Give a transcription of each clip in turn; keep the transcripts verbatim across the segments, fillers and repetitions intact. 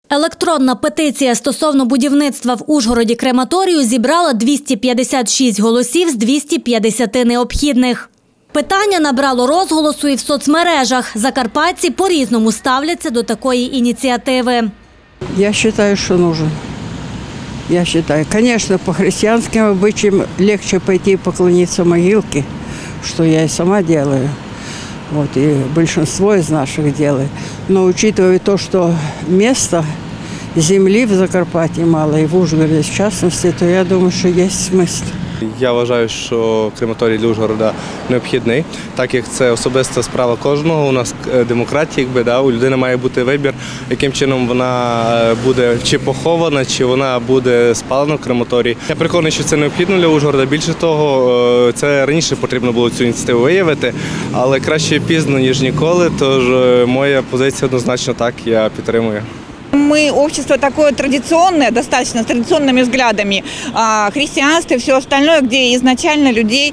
Електронна петиція стосовно будівництва в Ужгороді крематорію зібрала двісті п'ятдесят шість голосів з двохсот п'ятдесяти необхідних. Питання набрало розголосу і в соцмережах. Закарпатці по-різному ставляться до такої ініціативи. Я вважаю, що потрібен. Я вважаю, звісно, по християнським обичаям легче пойти і поклонитися могилці, що я і сама роблю. Вот, и большинство из наших делает. Но учитывая то, что места, земли в Закарпатье мало, и в Ужгороде в частности, то я думаю, що є смисл. Я вважаю, що крематорій для Ужгорода необхідний, так як це особиста справа кожного. У нас демократія, якби, да, у людини має бути вибір, яким чином вона буде чи похована, чи вона буде спалена в крематорії. Я переконаний, що це необхідно для Ужгорода. Більше того, це раніше потрібно було цю ініціативу виявити, але краще пізно, ніж ніколи, тож моя позиція однозначно так, я підтримую. Мы общество такое традиционное, достаточно с традиционными взглядами, христианство и все остальное, где изначально людей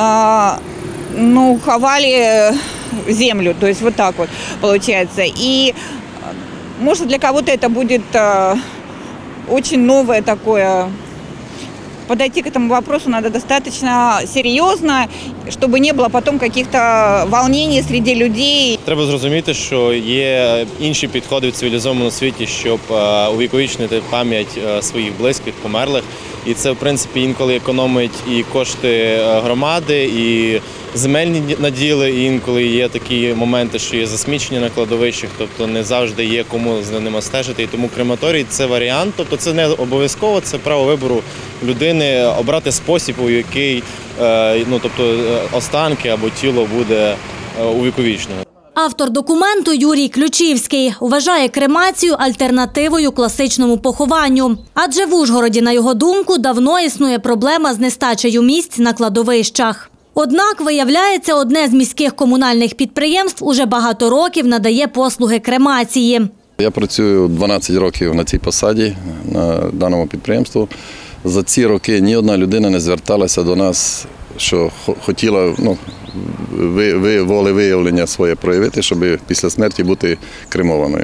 ну, ховали землю, то есть вот так вот получается. И может для кого-то это будет очень новое такое. Подойти к этому вопросу надо достаточно серьезно, чтобы не было потом каких-то волнений среди людей. Треба зрозуміти, що є інші підходи в цивілізованому світі, щоб увіковічнити пам'ять своїх близьких, померлих. І це, в принципі, інколи економить і кошти громади, і земельні наділи, і інколи є такі моменти, що є засмічення на кладовищах, тобто не завжди є кому за ними стежити. І тому крематорій – це варіант, тобто це не обов'язково, це право вибору людини обрати спосіб, у який ну, тобто, останки або тіло буде увіковічнено. Автор документу Юрій Ключівський вважає кремацію альтернативою класичному похованню. Адже в Ужгороді, на його думку, давно існує проблема з нестачею місць на кладовищах. Однак, виявляється, одне з міських комунальних підприємств уже багато років надає послуги кремації. Я працюю дванадцять років на цій посаді, на даному підприємстві. За ці роки ні одна людина не зверталася до нас, що хотіла ну, волевиявлення своє проявити, щоб після смерті бути кремованою.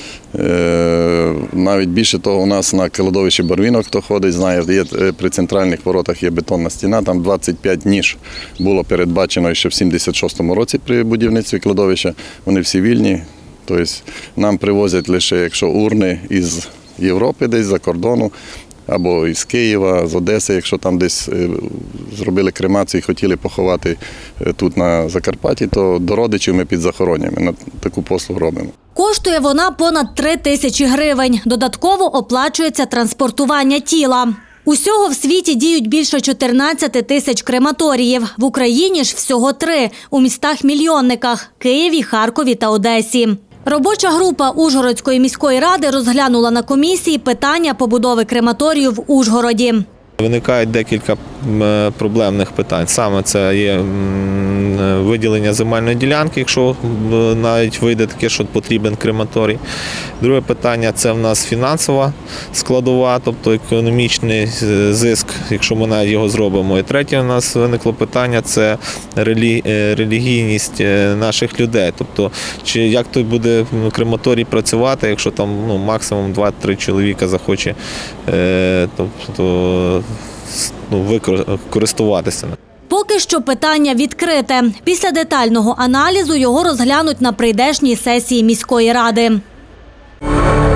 Навіть більше того, у нас на кладовищі Барвінок, хто ходить, знає, є, при центральних воротах є бетонна стіна, там двадцять п'ять ніж було передбачено ще в сімдесят шостому році при будівництві кладовища, вони всі вільні. Тобто нам привозять лише, якщо урни із Європи, десь за кордону, або із Києва, з Одеси, якщо там десь зробили кремацію і хотіли поховати тут на Закарпатті, то до родичів ми під захороненнями на таку послугу робимо. Коштує вона понад три тисячі гривень. Додатково оплачується транспортування тіла. Усього в світі діють більше чотирнадцяти тисяч крематоріїв. В Україні ж всього три – у містах-мільйонниках – Києві, Харкові та Одесі. Робоча група Ужгородської міської ради розглянула на комісії питання побудови крематорію в Ужгороді. Виникають декілька проблемних питань. Саме це є виділення земельної ділянки, якщо навіть вийде таке, що потрібен крематорій. Друге питання – це в нас фінансова складова, тобто економічний зиск, якщо ми навіть його зробимо. І третє у нас виникло питання – це релігійність наших людей. Тобто, чи як той буде крематорій працювати, якщо там ну, максимум два-три чоловіка захоче тобто, ну, користуватися. Поки що питання відкрите. Після детального аналізу його розглянуть на прийдешній сесії міської ради.